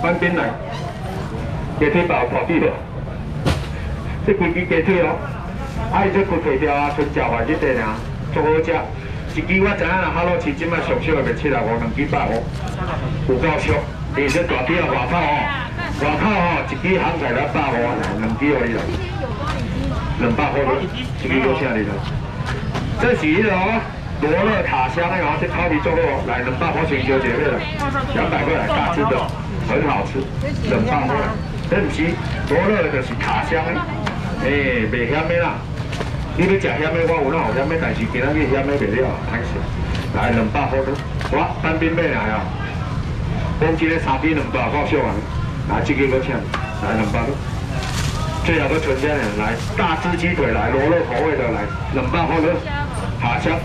翻边来，鸡腿包破底了，这规支鸡腿哦，伊这骨腿条啊，纯食法这块尔，足好食。一支我知影啦，哈罗市即摆上少的卖750，2支150，有够俗。而且大支啊，外口哦，一支行起来150啦，2支而已啦，200块咯，一支多少哩啦？这是迄个哦。 罗勒塔香的哦，这烤皮做肉来200块全球姐妹了，200块来大只的，很好吃，200块。这不是罗勒，就是塔香的，袂咸的啦。你要食咸的，我有哪有咸的，但是今仔日咸的袂了，歹势。来200块咯，我单边买来啊，讲一个3支200块小啊，来这个搁请，来200咯。最后搁存钱的，来大只鸡腿来，罗勒口味的来200块咯，塔香。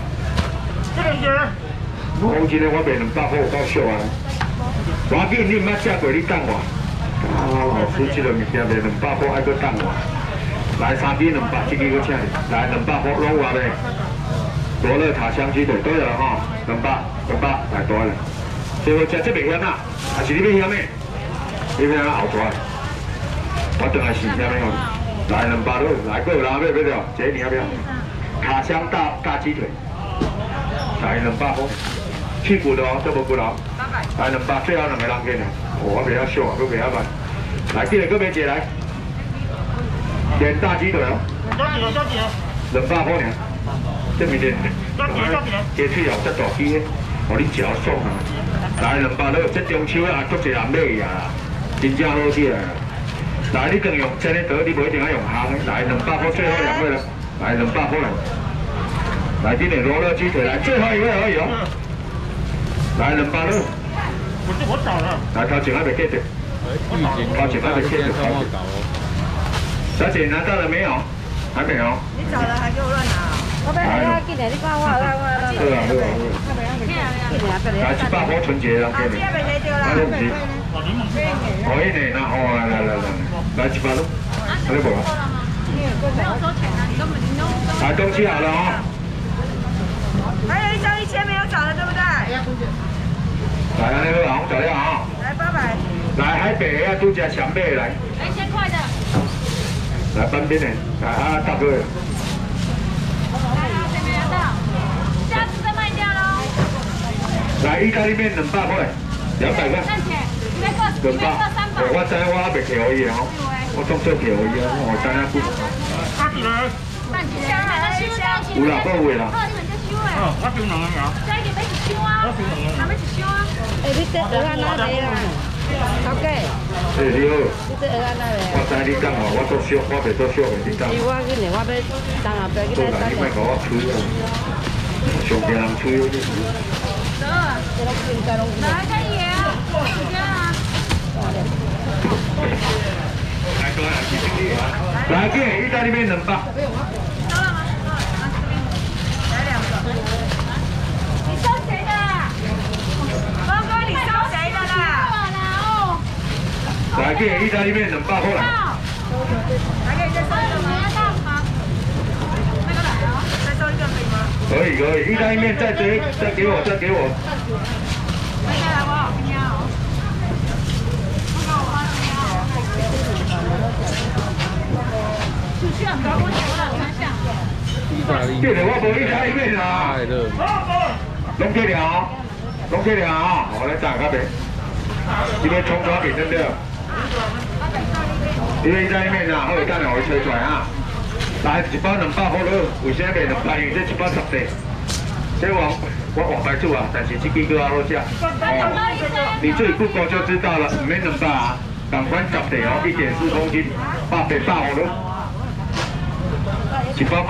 讲真诶，我卖200块有够俗啊！我紧你毋捌食过，你等我。好吃这个物件卖200块，还搁等我。来3支200，这个搁请你。来200块，拢有啊未？罗勒塔香鸡腿都有了吼，200，来多了。最后食这袂咸啦，还是你要咸的？你要后大。我等下试咸的哦。来200咯，来搁有人要不要？这你要不要？塔香大鸡腿。 来200块，去骨的哦，这无骨头。来200，最后2个人给你。我比较小啊，都比较慢。来，这个搁买一个来，点大鸡腿哦。200块尔，这面点。鸡腿哦，这大鸡的，互你嚼爽啊。来200咯，这中秋啊，足侪人买呀，真正好食啊。来，你更用真的得，你不一定要用烘的。来200块，最后2位了。来200块来。 来，今天罗勒鸡腿来，最后一位而已哦。来200了。我找了。来，头前还没给的。头前还没给的。小姐拿到了没有？还没有。你找了还给我乱拿？我要来，今年你看我。对啊。来，100块春节了，给你。来，不是。可以呢，那好啊，来100了。还没有啊？没有收钱啊，你根本就。来，东西好了哦。 还有一张1000没有找的，对不对？ 来，安尼好，找了啊。 来800。 来海北啊，都加强贝来。 来1000块的。 来半边的，来啊大哥。 来啊，谁没拿到？下次再卖掉喽。 来意大利面200块，200块。 赚钱，200， 我知我还袂客可以哦，我当做客可以啊，我知影不。 发起来。发起来。 有啦，够位啦。 我收2个呀。再给要一收啊！我收2个。还要一收啊！你这鹅啊哪来啦？头家。 你好。 你这鹅啊哪来？ 我知你讲话，我做小，我袂做小的，你讲。 我今年我要当后壁去来。 你莫甲我吹啊！上边人吹你。 走。来可以啊，时间啊。 来，这意大利面200。 你收谁的？哥哥，你收谁的啦？ 来，这意大利面200块来。 还可以再收一个吗？那个来哦，再收一个可以吗？ 可以，意大利面再给我。 再来我好听哦。那个我好听哦。出去啊，搞我球了，看下。 这个我无意大利面啊，拢给了，我来炸咖啡。这边葱抓饼对不对？这边意大利面啊，好等下我吹出来啊。来1包200块咯，为啥卖200？因为这1包10块。这我黄白煮啊，但是这几个好吃。你自己 Google 就知道了，唔免200啊，赶快10块哦，1.4公斤，800咯。 1包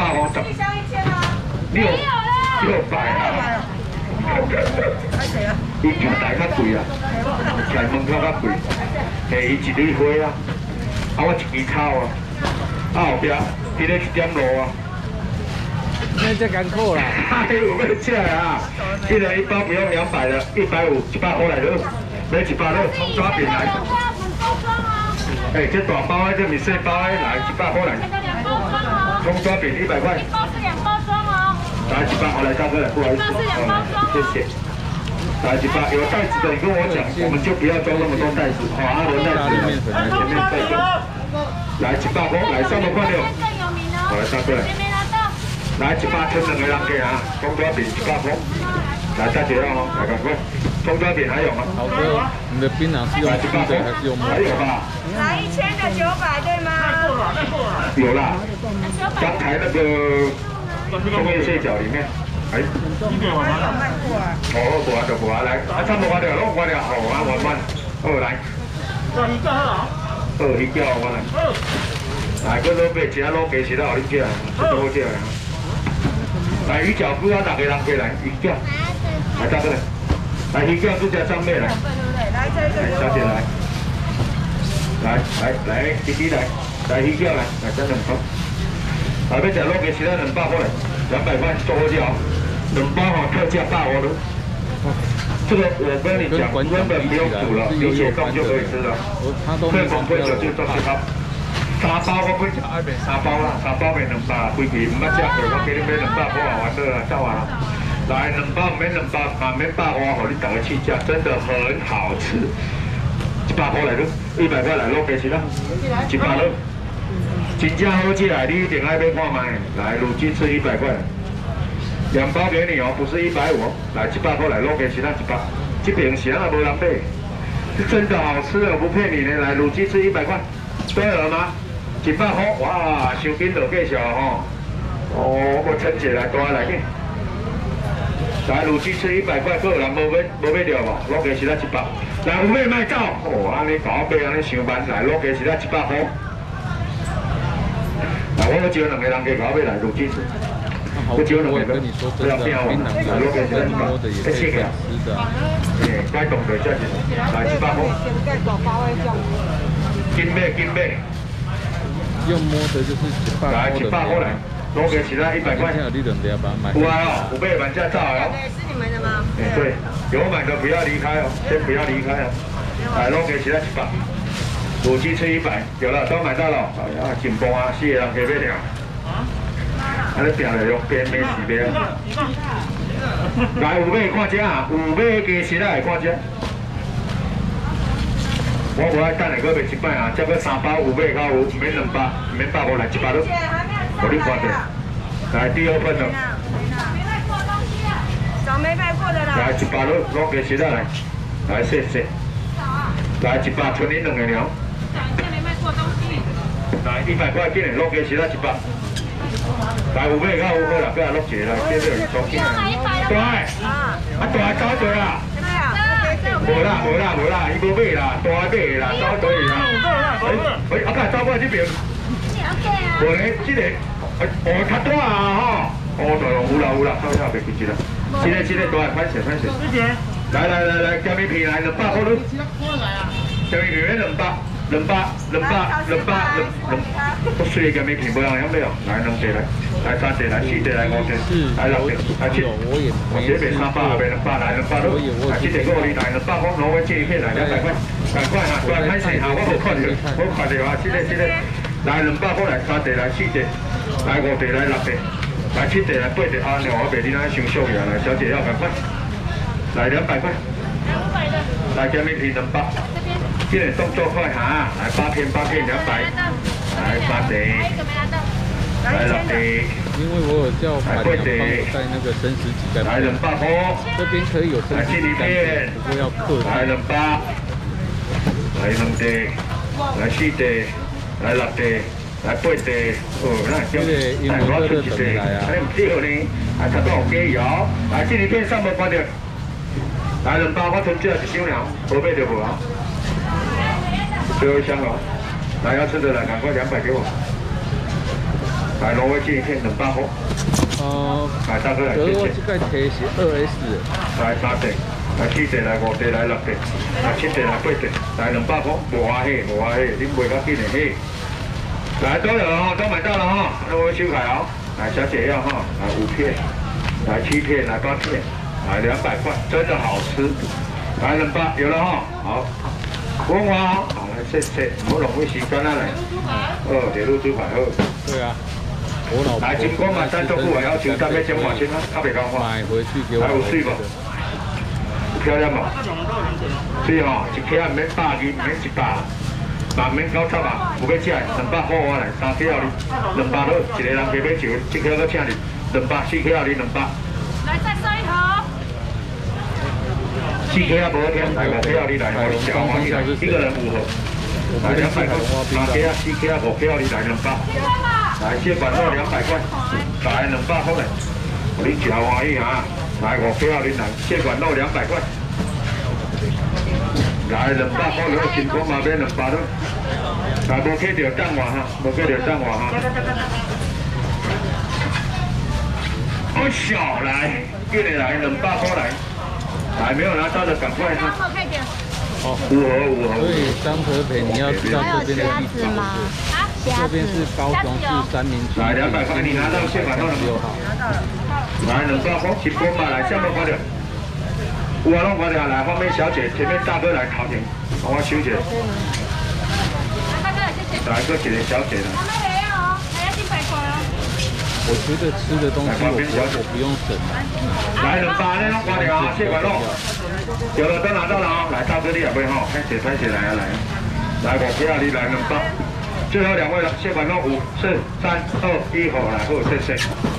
850。600啊！伊徛台较贵啊，徛门口较贵，伊一蕊花啊，我一支草啊，后壁迄个1点路啊。 那这艰苦啦！ 有要吃啊！一人1包不用200了，150，100块来了，买100了，葱抓饼来。这大包的，这米细包的，来100块来。葱抓饼100块。一包是2包装哦。来100，我来大哥来，不好意思。一包是2包装。谢谢。 来100，有袋子的你跟我讲，我们就不要装那么多袋子，好，阿伦袋子来前面备份。来100块，来300块了。好，来3过来。来100称2个人给啊，葱抓饼100块。来大姐要哦，来赶快。葱抓饼还有吗？ 豪哥，你的槟榔是用吃的还是用摸？ 还有吧？ 来1000的900对吗？ 有啦，刚才那个工业蟹脚里面，哎，哦，无啊就无啊，来，差不多了，拢关了，好啊，慢慢，来，鱼饺我来，来，佮老爸吃老鸡翅啦，互你吃，这都好吃啊。来，鱼饺不要6个人过来，鱼饺，来大哥来，来鱼饺这家张妹来，来小姐来。来，弟弟来，来鱼饺来，来这2包。来要吃老鸡翅200块来，200块，做好料，2包哈特价85了。这个我跟你讲，根本不用煮了，你解冻就可以吃了。退房退酒就做7包，3包我几吃？3包啦，3包卖200，规期唔捌食过，我给你买200块啊，完了啦，走啊！来2包免200，嘛免100块，互你大家试吃，真的很好吃。100块来咯，100块来老鸡翅啦，100咯，真正好吃啊！你一定爱买看卖。来卤鸡翅100块，2包给你哦，不是150哦。来100块来老鸡翅啦100，这边是啊无人买，是真的好吃的，我不骗你呢。来卤鸡翅100块，对了吗？100块，哇，伤紧就计小吼。哦，我称起来，大来紧。来卤鸡翅100块，个人无买着无？老鸡翅啦100。来，有买卖走。哦，安尼搞买安尼上班，来老鸡翅啦100块。来，我要招2个人给搞买来卤鸡翅。我招2个，不要变哦。来老鸡翅啦100，一切个。该冻的价钱，来100块。紧买。 用摸的就是100块。 来100块来。老鸡翅啦100块。有啊哦，有买满价走哦。 是你们的吗？ 对，有买的不要离开哦，先不要离开哦。来，老鸡翅啦100，卤鸡翅100，有了，都买到了。哎呀，紧绷啊，4个人可以买了。安尼拼来用边买4买啊。来，有买看只啊，有买鸡翅啦会看只。我无爱等下搁卖1摆啊，这个3包有买到有，免2包，免100块来100咯，互你看着。来，第2份了。 找没卖过的啦。 来100咯，老鸡翅啦来谢。来100剩你2个了。来100块紧的老鸡翅啦100。来有买到有好啦，不要落一个来，这个双斤。大大走对啦。无啦，伊无买啦，大买的啦，走对啦。阿爸走过来这边。无咧，这个较大啊吼。有啦，走下袂记啦。这个大款式。来，姜米片来200块咯。姜米片免200，不水的姜米片无人晓买哦。来2袋来3袋来4袋来5袋来6袋来7。这卖300啊，卖200来200咯。来这个我哩来200块，挪威这一片来200块，赶快哈，大款式哈，我无看到啊，这个。来200块来3袋来4袋来5袋来6袋。来7袋来8袋啊！我袂你那伤俗呀！来，小姐要赶快，来200块，来姜米片200，这个动作快哈！来8片200，来3袋，来6袋， 因为我有叫板娘帮我带那个生食鸡蛋， 来200块， 这边可以有生食鸡蛋，不过要客气。 来200，来2袋，来4袋，来6袋。来8袋，那叫来我出1袋，安尼唔对呢，差不多有鸡油，来这里片300块着，来200我剩这1箱了，无买着无啊？最后一箱了，来要吃的来，赶快200给我，来挪威这一片200块，来大哥来谢谢。 我这个提是2S， 来3袋，来4袋，来5袋，来6袋，来7袋，来8袋，来200块，无欢喜，恁卖较紧的嘿。来都有了哈，都买到了哈，那我修改哦。来小姐要哈，来5片，来7片，来8片，来200块，真的好吃。来200有了哈，好，文华好，来谢，唔好浪费时间啦来。铁路猪排好。 对啊，我老婆。 来金光嘛，3周不还要求大概1万钱啊，他袂讲话。 买回去给我。 还有水无？ 漂亮嘛？所以吼，一克唔免100斤，唔免100，嘛唔免90啊，有要食200块我来，3克你200好，一个人加买酒，1克搁请你200，4克你200。 来再收一盒。 4克无添，来5克你来，我小王一来，一个人5盒，来200块，3克4克5克你来200，来蟹管肉200块，来200块来，你小王一啊，来5克你来，蟹管肉200块，来200块了，金光嘛变200了，来无客就等我哈，无客就等我哈。我小来，进来200块来。 还没有拿到的赶快哈！ 哦 5盒。 所以张和培你要知道这边的地址吗？这边是高雄市三民区来200块，你拿到现款到了没有？来200块，一波嘛来，下面快点。有啊，拢快点来，后面小姐，前面大哥来头前，帮我收姐。来个一个小姐的。 我觉得吃的东西我不用省。 来200呢，拢快点啊，蟹管肉。有了都拿到了啊，来大哥你也不会哈，拍起来啊来。来5克你来200，最后2位了，蟹管肉5、4、3、2、1好来，好谢谢。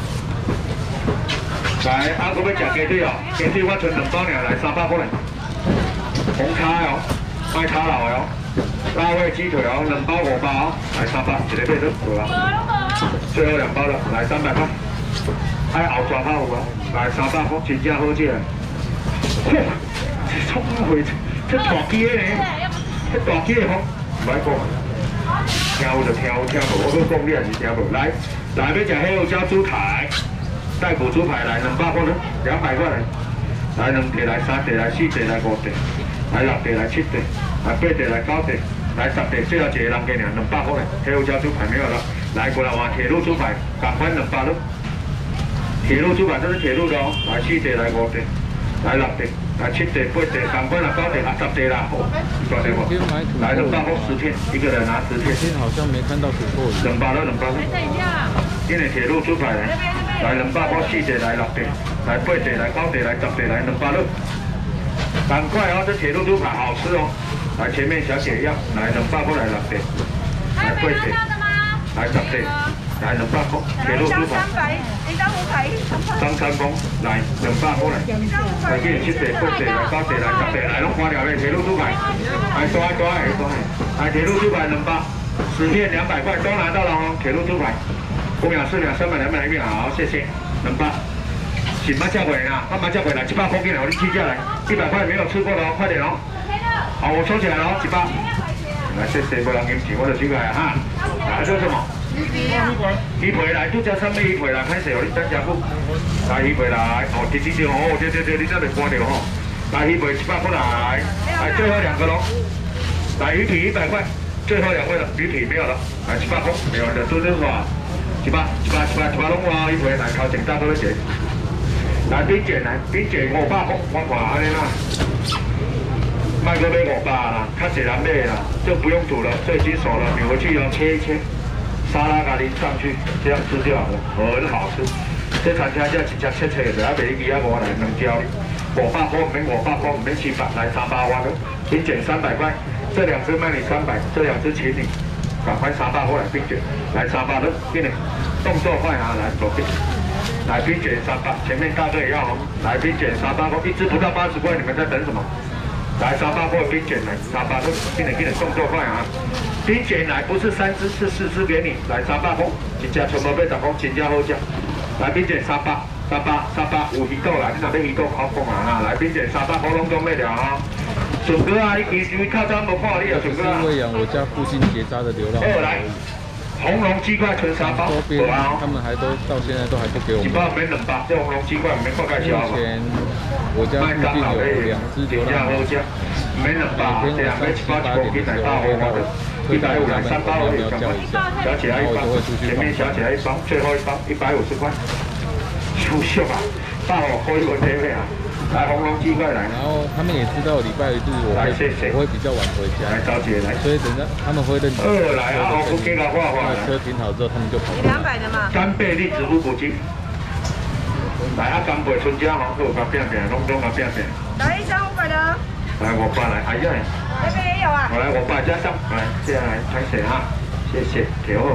来，阿哥要食鸡腿哦，鸡腿我剩2包尔，来300块来。红叉哦，卖叉老的哦，辣味鸡腿哦，2包5包哦，来300，一个配都好了。最后2包了，来300块。爱后抓好无？来300块，真正好食。嚯，这创会，这大鸡的呢，这大鸡的吼，唔歹讲，听有就听有，听无我搁讲你也是听无。来，要食黑胡椒猪排，带骨猪排来200块了，200块来。来2地来3地来4地来5地，来6地来7地，来8地来9地，来10地，最后一个人给你200块来，黑胡椒猪排没有了。来过来换铁路猪排，赶快200了。铁路猪排这是铁路的哦，来4地来5地，来6地，来7地8地，赶快来9地啊10地啦，好，抓对不？来200块10片，一个人拿10片。 今天好像没看到土豆鱼。 200了200了。今天铁路猪排来200块4地来6地，来8地来9地来10地来200了。赶快哦，这铁路猪排好吃哦。来前面小姐一样，来200块来6地，来8地。来10地，来200块，铁路猪排。张三丰来200块来，来今7地、8地、来9地、来10地，来拢花了的铁路猪排，来抓，来铁路猪排200，10片200块都拿到了哦，铁路猪排，5秒4秒3秒2秒1秒，好，谢谢200。是麻酱鬼啊，麻酱鬼来100块给你，我你记下来，100块没有吃过的哦，快点哦。好，我收起来了哦，100。来，谢谢，没人给钱，我就收起来哈。来，这是什么？鱼皮来，拄只三尾鱼皮来，歹势哦，你等下久。来鱼皮来，哦，直直哦，对，你才袂关掉吼。来鱼皮100块来，来最后2个咯。来鱼皮100块，最后2位了，鱼皮没有了，来100块，没有了，都是说100拢我鱼皮来，头前大多一钱。来冰卷来，冰卷500块，我看安尼啦。卖个买500啦，较侪人买啦，就不用煮了，这已经熟了，你回去要切一切，沙拉咖喱上去，这样吃就好了，很好吃。这餐厅叫一只切切的，要卖2啊5来能教你。500块，唔免500块，唔免700，来300块了，冰卷300块，这2只卖你300，这2只请你，赶快300块来冰卷，来300了，给你，动作快啊，来左边。来冰卷300，前面大哥也要哦。来冰卷300块，一只不到80块，你们在等什么？来300块冰卷来300块，给你动作快啊！冰卷来不是3只，是4只给你。来300块，一只全部要10块，真正好食。来冰卷300，有鱼肚来，你若要鱼肚烤讲啊！来冰卷300块，拢总买了啊！顺哥啊，你靠早无看，你有顺哥啊？ 喂养我家附近结扎的流浪。 来。红龙鸡块纯3包， 周边他们还都到现在都还不给我们。 1包免2包，这红龙鸡块免看介绍。 目前我家附近有2只流浪猫， 免2包，这样每1包1公斤来大红花的，150来3包而已，小姐来1包，前面小姐来1包，最后1包150块，优秀啊！大伙可以问这位啊。来红龙鸡块来， 然后他们也知道礼拜日我会比较晚回家， 来早姐来， 所以等到他们会认真。 来啊，我给他画画。 车停好之后，他们就跑。 200的嘛。 干贝栗子乌骨鸡，来啊，干贝春家红豆，甲变变，拢甲变变。 来1张500 来500来，哎呀， 这边也有啊。 我来500加上，来这样来拍水哈，谢谢，给我。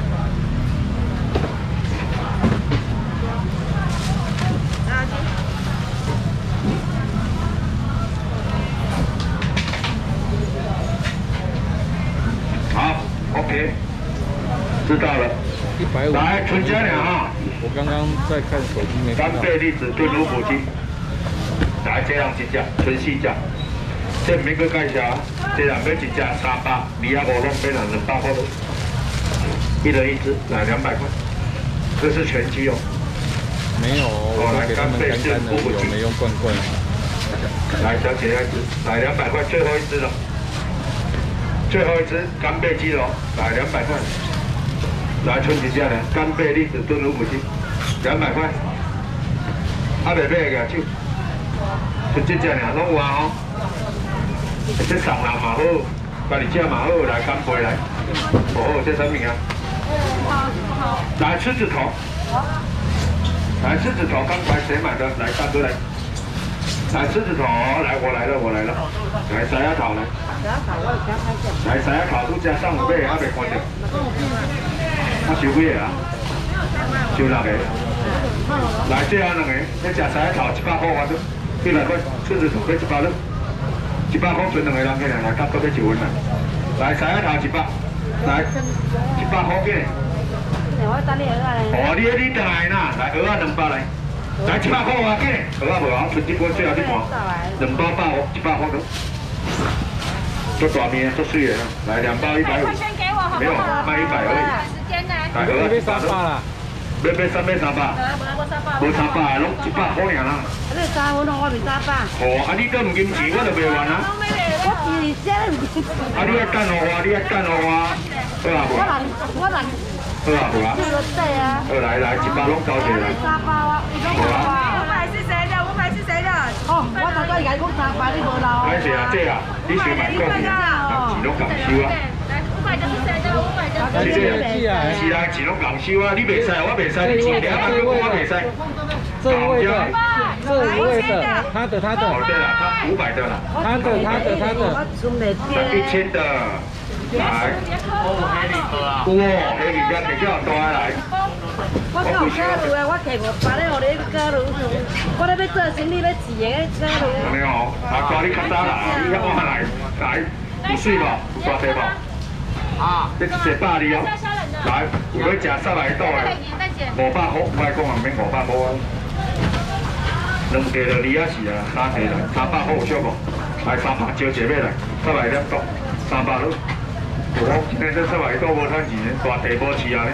好 ，OK， 知道了。 150。 来，纯家俩哈。 我刚刚在看手机没看到。 干贝栗子炖卤母鸡。来，这样一只，纯细只。这唔免去介绍，这人要一只300，你啊5拢变成200块了。一人一只，来200块。这是全鸡哦。 没有，我都给他们干干的，有没用罐罐。 来，小姐来一只，来200块，最后一只了。最后一只干贝鸡肉，来200块。来，春一只呢，干贝栗子炖卤母鸡，200块。啊，袂买个手，就这只呢，拢有啊吼。这送人嘛好，家己食嘛好，来干贝来。哦，这什么啊？来狮子头。来狮子头，刚才谁买的？来，大哥来。来狮子头，来我来了，我来了。来山鸭头来。来山鸭头，拄只送有买，还袂看到。啊，收几个啊？收6个。来，这样2个，你食山鸭头100块我都100块，狮子头要100了，100块存2个人起来，来，甲搁要1份来。来山鸭头100，来100块给。 我等你鹅啊嘞。 哦，你等来呐，来鹅啊200来。来100块我给，鹅啊无啊，剩一半最后一半，2包100块都。做大面，做水的，来2包150。没有，卖100而已。来鹅啊300啦。要300。无300，拢100块尔啦。 你3份我袂300。 哦，啊你都唔金钱，我就卖完啦。 我自己写唔金。 啊你要等我，你要等我。好啊无？ 我人。 好啊无啊？ 对啊。 好来100拢交起来。 3包啊，你讲500是谁的？500是谁的？哦，我头先甲你讲300，你无留。 歹势啊，这啊，你想买讲去啊，钱拢共收啊。 500就是谁的？500就是是这啊，是啊，钱拢共收啊，你袂使，我袂使，你钱200块我袂使。 这位的，这位的，他的。 哦对了，他500的啦。 他的。 1000的。来，哇，黑米家比较大来。 我靠加入的，我摕500咧，互你加入。我咧要做生意要钱的加入。 安尼哦，啊，抓你较早啦，你较晚来，有水无？有大地无？啊，这100哩哦。来，有要食沙来豆的，500块，莫讲也免500块啊。2个就2啊4啊，3个来，300块有少无？来300招一个来，沙来2刀，300咯。我今天这300豆无趁钱，大地无饲啊咧。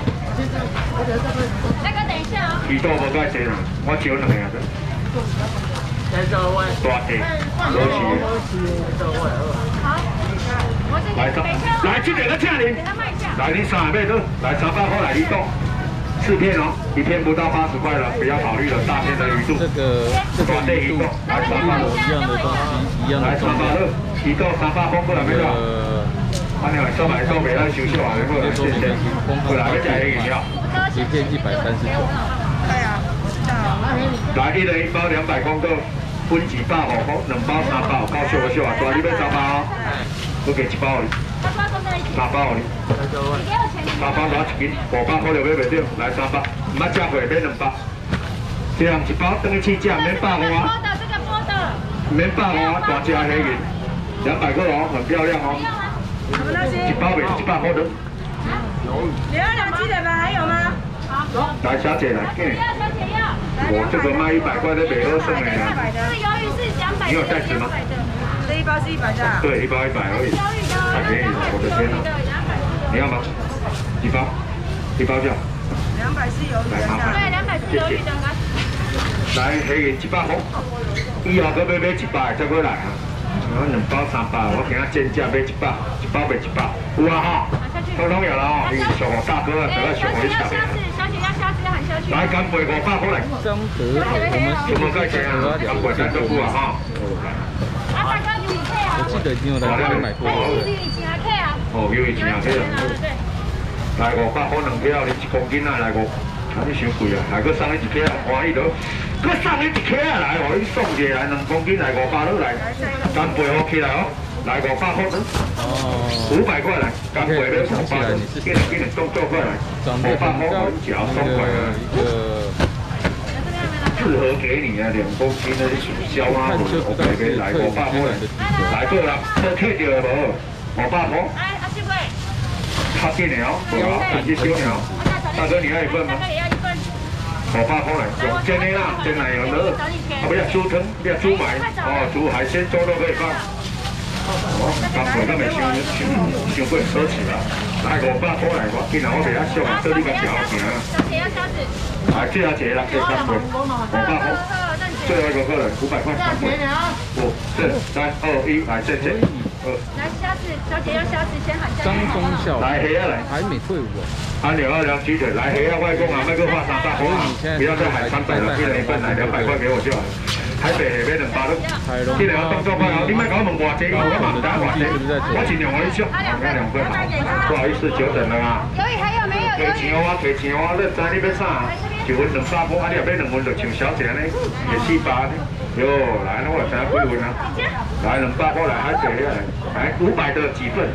那个等一下啊。 鱼豆无介济啦，我招2个啊。大地无饲。 好， 来这个请您。来你3个买倒，来300块来你倒，4片哦，1片不到80块了，不要考虑了，大片的鱼肚。 这个鱼肚， 来300了， 一样的东西，一样的。 来300了，鱼肚300块过来没有？啊，你300豆袂咱收小啊，过来谢谢。过来要食黑饮料。 一片139。 对啊，知道。 来1人1包200公克，分2包5块，2包3包，够小个小啊，大你要3包哦。我给1包你。3包你。3包拿1斤，500块就买袂到，来300，唔捌食过免200。这样1包等于去食，免150。免150，大只黑银，200块哦，很漂亮哦。1包袂100块的。 2记得吧？还有吗？ 来，小姐来，我这个卖100块的北欧送的。 这个鱿鱼是200。 你有袋子吗？ 这1包是100的。 对，1包100而已，太便宜了，我的天哪！你要吗？1包，1包就好。 200是鱿鱼的。 来，麻烦。 对，200是鱿鱼的。 来，黑银100块，以后搁要买100再过来啊！我2包300，我今仔贱价买100，1包卖100，有啊哈，通通有了哦。你小红大哥啊，等下小红一抢。来，干贝500块来。 张德， 有没有盖钱啊？干贝咱都付啊哈。 我记得已经有来这里买过了。 哦，有以前啊，对了。来500块2票，你1公斤啊，来5，啊你伤贵啊，还搁送你1票，欢喜咯。 佮送你一克啊来，互你送一个来2公斤来500落来，干贝好起来哦，来500块，500块来，干贝要500块，给你动作快来，500块好你嚼爽快啊！适合给你啊，2公斤的小啊，OK，来500块来过啦，都退掉了无？500块。哎，阿师傅。差点了，直接收了。大哥，你要一份吗？500块来，用真的啦，真奶油的，啊不要猪汤，不要猪买，哦，猪海鲜粥都可以放。哦，干贝都未伤过奢侈啦，来500块来，我今日我袂晓俗，做你个条件。来，最后一个啦，这干贝，500块，最后一个客人500块干贝。5、4、3、2、1，来，谢谢。 来虾子，小姐要虾子先喊价。 张忠孝， 来黑啊来， 还没退伍哦。 按220鸡腿，来黑啊外公啊，麦克画300块啊，不要再喊300了，一人一份，来200块给我就好。台北那边200都，这两个动作快哦，你莫搞我问偌济，我嘛唔知偌济，我尽量我去送，2份好，不好意思久等了啊。 鱿鱼还有没有？ 提钱我，提钱我，你知你要啥？一份200块，啊你后尾2份就像小姐呢，也400呢。哟，来，那我知几份啊？来200块来，还这样来500的几份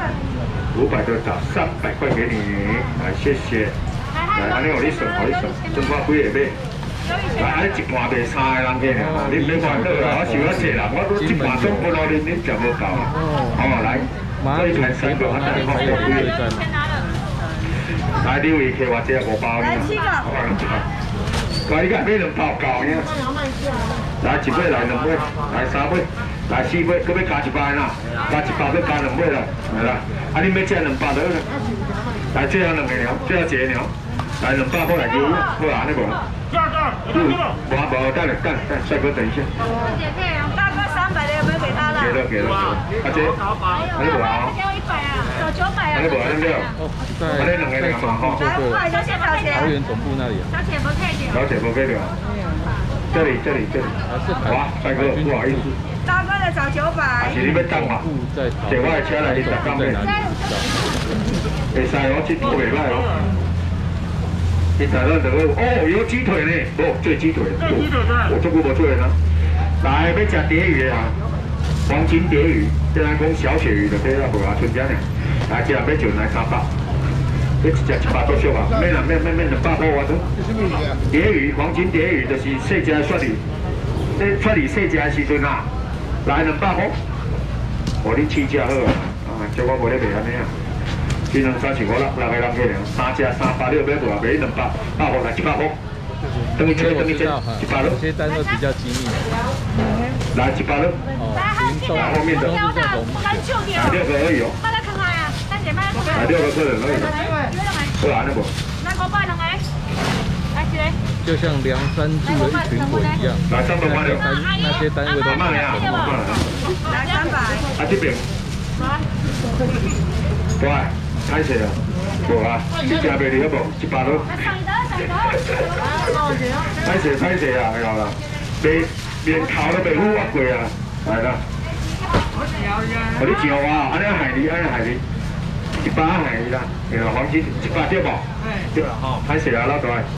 ？500的找300块给你，来谢谢。来，安尼我你算，我你算，算我几个买？来，安尼一盘卖3个人去呢，你别烦恼啦，我想要济人，我一盘总不落恁食无够。哦，来，这一盘3个，我带你看有几个。来，你位客我这5包呢。来7个。我你看买2包够呢。来1尾，来2尾，来3尾，来4尾，搁要加1包啦，加1包要加2尾啦，来啦。啊，你要吃200多啦？来，最后2个鸟，最后1个鸟，来200块来给我，好啊，安尼无？无，等，帅哥等一下。 大哥300的有没有给他了？ 给了，阿姐，安尼无啊？ 给我100啊，找900啊。 安尼无安尼了？安尼2个鸟嘛吼。 来，小姐， 桃园总部那里啊。 小姐不配的。 小姐不配的。这里，哇，帅哥，不好意思。 大哥的找900。 是你要等嘛？坐我的车来，你10港币。会使哦，这都袂歹哦。你台湾这个哦，有鸡腿呢，哦，这鸡腿，我做过无做的呢。来，要吃蝶鱼啊，黄金蝶鱼，这咱讲小鳕鱼就这样，无啊，春江呢。来，这样要就来300。你一只100多少啊？免啦，免200块我都。蝶鱼，黄金蝶鱼就是细只雪鱼，这雪鱼细只的时阵啊，来200块，互你试食好啊。啊，叫我无咧卖安尼啊。1、2、3、4、5、6，6个人去了，3只300，你要多少？卖200，来100块。等一切，100了。 有些单位比较机密。 来100了。来后面的。来6个而已哦。来6个客人而已。好啊，那不。 就像梁山住的一群鬼一样。 来300块了。 那些单位都慢点啊， 来300。 啊这边。对，歹势啊，无啊，这只卖你好无？100了。歹势啊，係啦，连頭都未污過啊，係啦。我啲錢我安尼害你，100害你啦，然後黃金100對無？對，歹勢啊，老大。